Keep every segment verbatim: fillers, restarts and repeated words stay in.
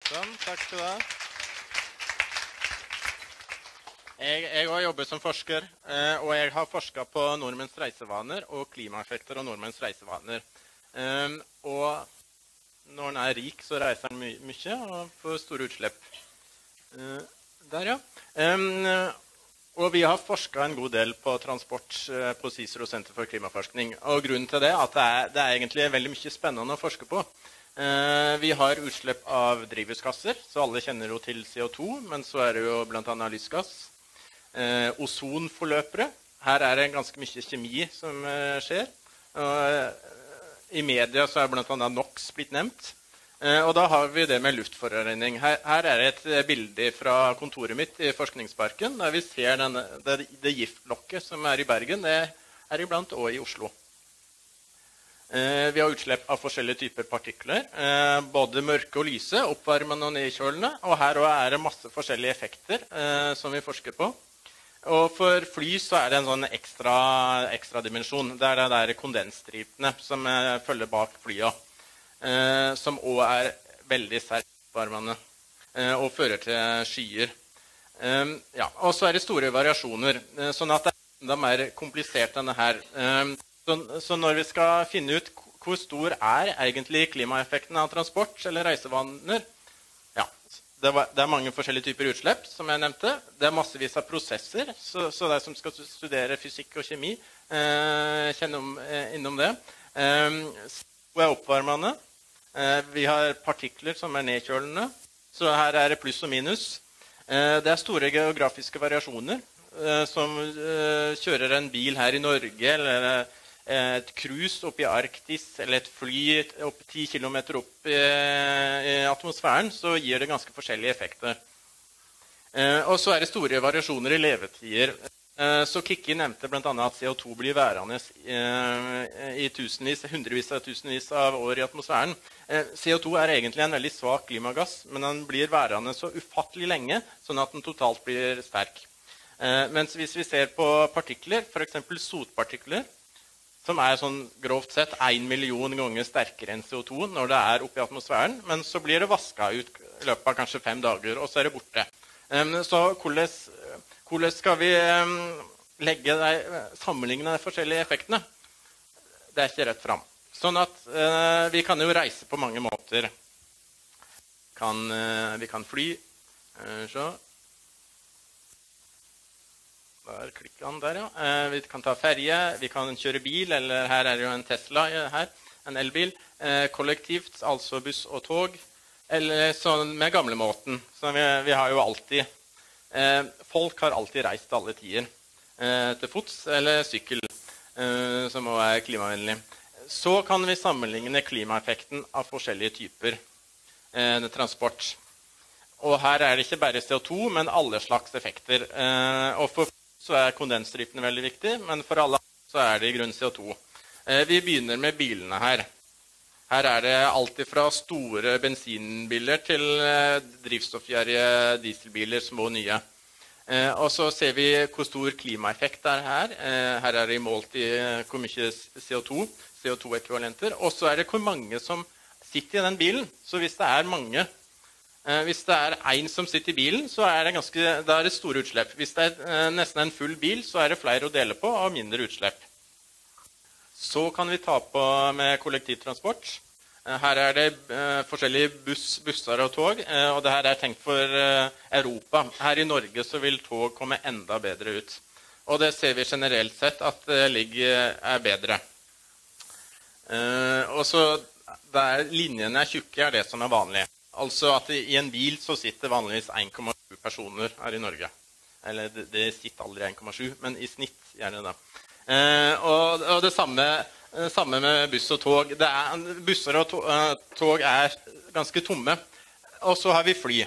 Sånn, takk skal du ha. Jeg, jeg har jobbet som forsker, og jeg har forsket på nordmenns reisevaner og klimaeffekter av nordmenns reisevaner. Og når en er rik, så reiser en my mye og får store utslipp. Der, ja. Og vi har forsket en god del på transport på CICERO Senter for klimaforskning. Og grunnen til det er at det er, det er egentlig veldig mye spennende å forske på. Vi har utslipp av drivhuskasser, så alle kjenner jo til C O to, men så er det jo blant annet lysgass. Ozonforløpere. Her er det ganske mye kjemi som skjer. Og i media så er blant annet NOx blitt nevnt. Og da har vi det med luftforurensning. Her, her er det et bilde fra kontoret mitt i Forskningsparken, der vi ser denne, det, det giftlokket som er i Bergen, det er iblant også i Oslo. Vi har utslipp av forskjellige typer partikler, både mørke og lyse, oppvarmende og nedkjølende, og her er det masse forskjellige effekter som vi forsker på. Og for fly så er det en sånn ekstra, ekstra dimensjon. Det er det der kondensstripene som følger bak flyet, som også er veldig sterkt oppvarmende og fører til skyer. Ja, og så er det store variasjoner, sånn at det er enda mer komplisert enn det her. Så, så når vi skal finne ut hvor stor er egentlig klimaeffekten av transport eller reisevaner, ja, det, var, det er mange forskjellige typer utslipp, som jeg nevnte. Det er massevis av prosesser, så, så de som skal studere fysikk og kjemi, eh, kjenner om, eh, innom det. Eh, så er oppvarmende. Eh, vi har partikler som er nedkjølende, så her er det pluss og minus. Eh, det er store geografiske variasjoner, eh, som eh, kjører en bil her i Norge, eller et cruise opp i Arktis, eller et fly opp ti kilometer opp i, i atmosfæren, så gir det ganske forskjellige effekter. Eh, og så er det store variasjoner i levetider. Eh, så Kikki nevnte blant annet at C O to blir værende eh, i tusenvis, hundrevis av tusenvis av år i atmosfæren. Eh, C O to er egentlig en veldig svak klimagass, men den blir værende så ufattelig lenge, sånn at den totalt blir sterk. Eh, mens hvis vi ser på partikler, for eksempel sotpartikler, som er sånn grovt sett en million ganger sterkere enn C O to når det er oppe i atmosfæren, men så blir det vasket ut i løpet av kanskje fem dager, og så er det borte. Um, så hvordan, hvordan skal vi um, legge de, sammenligne de forskjellige effektene? Det er ikke rett fram. Sånn at uh, vi kan jo reise på mange måter. Kan, uh, vi kan fly, uh, så... Der klikker han der, ja. Eh, vi kan ta ferje, vi kan kjøre bil, eller her er det jo en Tesla her, en elbil. Eh, kollektivt, altså buss og tog, eller sånn med gamlemåten. Så vi, vi har jo alltid, eh, folk har alltid reist alle tider, eh, til fots eller sykkel, eh, som også er klimavennlig. Så kan vi sammenligne klimaeffekten av forskjellige typer eh, transport. Og her er det ikke bare C O to, men alle slags effekter. Eh, og for så er kondensstripene veldig viktig, men for alle så er det i grunn C O to. Eh, vi begynner med bilene her. Her er det alt fra store bensinbiler til eh, drivstoffgjerrige dieselbiler, små og nye. Eh, og så ser vi hvor stor klimaeffekt det er her. Eh, her er det målt i hvor mye C O to, C O to-ekvivalenter. Og så er det hvor mange som sitter i den bilen. Så hvis det er mange, eh, hvis det er en som sitter i bilen, så er det, ganske, da er det store utslipp. Hvis det er eh, nesten en full bil, så er det flere å dele på og mindre utslipp. Så kan vi ta på med kollektivtransport. Eh, her er det eh, forskjellige buss, busser og tog, eh, og det her er tenkt for eh, Europa. Her i Norge så vil tog komme enda bedre ut. Og det ser vi generelt sett at det ligger, er bedre. Eh, og så der linjene er tjukke er det som er vanlig. Altså at i en bil så sitter vanligvis en komma sju personer her i Norge. Eller det, det sitter aldri en komma sju, men i snitt gjerne det. Eh, og, og det samme, samme med buss og tog. Det er, busser og to, uh, tog er ganske tomme. Og så har vi fly.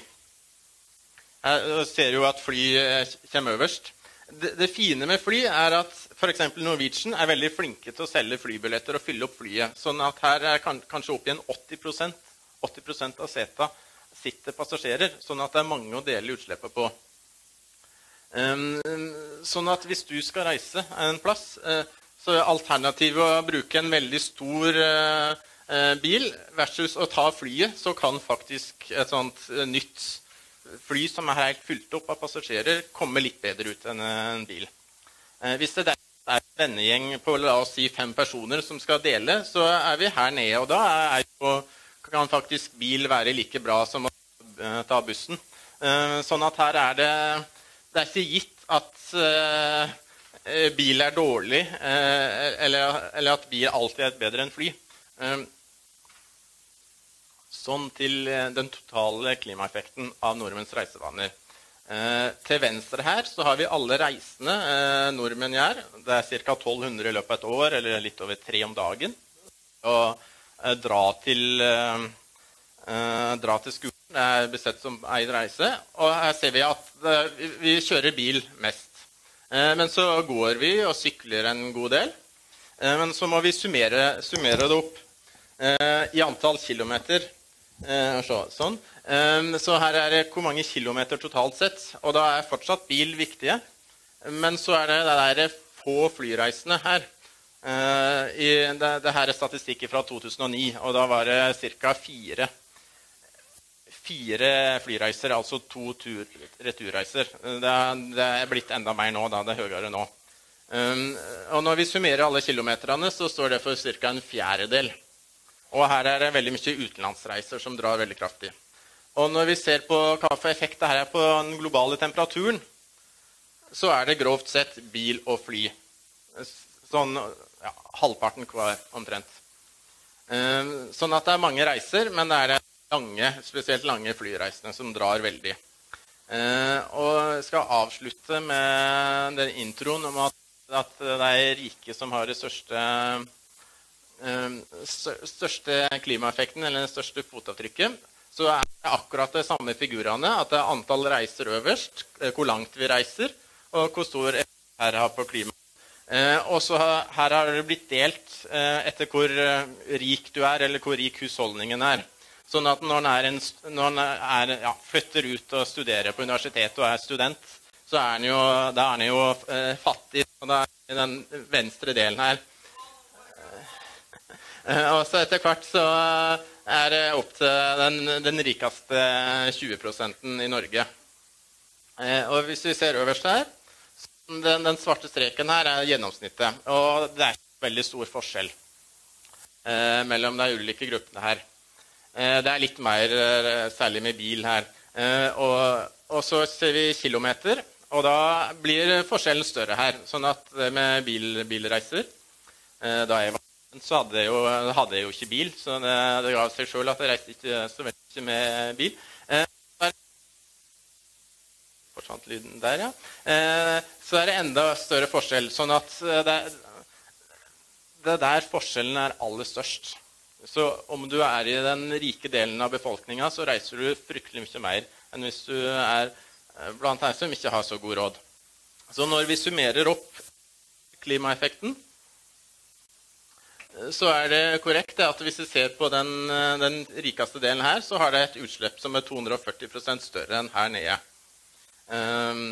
Her ser jo at fly kommer øverst. Det, det fine med fly er at for eksempel Norwegian er veldig flinke til å selge flybilletter og fylle opp flyet. Sånn at her er kan, kanskje opp igjen åtti prosent. åtti prosent av seta sitter passasjerer, sånn at det er mange å dele utslippet på. Um, sånn at hvis du skal reise en plass, uh, så er alternativet å bruke en veldig stor uh, eh, bil versus å ta flyet, så kan faktisk et sånt eh, nytt fly som er helt fylt opp av passasjerer, komme litt bedre ut enn en bil. Eh, hvis det er en vennegjeng på, la oss si, fem personer som skal dele, så er vi her nede, og da er jo, kan faktisk bil være like bra som å eh, ta bussen. Eh, sånn at her er det, det er ikke gitt at eh, bil er dårlig, eh, eller, eller at bil alltid er bedre enn fly. Eh, sånn til den totale klimaeffekten av nordmenns reisevaner. Eh, til venstre her så har vi alle reisende eh, nordmenn gjør. Det er ca. tolv hundre i løpet av et år, eller litt over tre om dagen. Og eh, dra til, eh, dra til skolen, det er besett som eid reise. Og her ser vi at eh, vi kjører bil mest. Eh, men så går vi og sykler en god del. Eh, men så må vi summere, summere det opp eh, i antall kilometer. Eh, så, sånn. eh, så her er det hvor mange kilometer totalt sett, og da er fortsatt bil viktige. Men så er det, det der få flyreisende her. Eh, i, det, det her er statistikk fra to tusen og ni, og da var det ca. fire, fire flyreiser, altså to tur, returreiser. Det, det er blitt enda mer nå, da det er høyere nå. Eh, og når vi summerer alle kilometerne, så står det for ca. en fjerdedel. Og her er det veldig mye utenlandsreiser som drar veldig kraftig. Og når vi ser på hva for effekt det her er på den globale temperaturen, så er det grovt sett bil og fly. Sånn ja, halvparten hver omtrent. Sånn at det er mange reiser, men det er lange, spesielt lange flyreisene som drar veldig. Og jeg skal avslutte med den introen om at, at det er rike som har det største største klimaeffekten, eller det største fotavtrykket, så er det akkurat de samme figurene, at det er antall reiser øverst, hvor langt vi reiser, og hvor stor effekt her har på klima. Og så her har det blitt delt etter hvor rik du er, eller hvor rik husholdningen er. Sånn at når en, er en, når en er, ja, flytter ut og studerer på universitet og er student, så er en jo, da er en jo eh, fattig, og da er i den venstre delen her. Og så etter hvert så er det opp til den, den rikeste tjue prosenten i Norge. Og hvis vi ser øverst her, den, den svarte streken her er gjennomsnittet. Og det er veldig stor forskjell eh, mellom de ulike gruppene her. Eh, det er litt mer, særlig med bil her. Eh, og, og så ser vi kilometer, og da blir forskjellen større her. Sånn at med bil, bilreiser, eh, da jeg var så hadde jeg, jo, hadde jeg jo ikke bil, så det, det ga seg selv at jeg reiste ikke så veldig med bil. Eh, der, forsvant lyden der, ja. Eh, så er det enda større forskjell, sånn at det, det der forskjellen er aller størst. Så om du er i den rike delen av befolkningen, så reiser du fryktelig mye mer enn hvis du er blant de som ikke har så god råd. Så når vi summerer opp klimaeffekten, så er det korrekt at hvis vi ser på den, den rikeste delen her, så har det et utslipp som er to hundre og førti prosent større enn her nede. Um,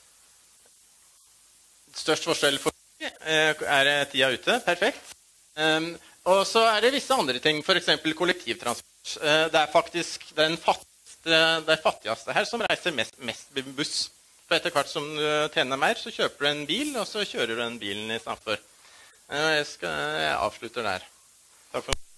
størst forskjell for er tida ute, perfekt. Um, og så er det visse andre ting, for eksempel kollektivtransport. Uh, det er faktisk den fattigste, de fattigste her som reiser mest, mest med buss. For etter hvert som du tjener mer, så kjøper du en bil, og så kjører du den bilen i stedet for. Jeg, skal, jeg avslutter der. Takk for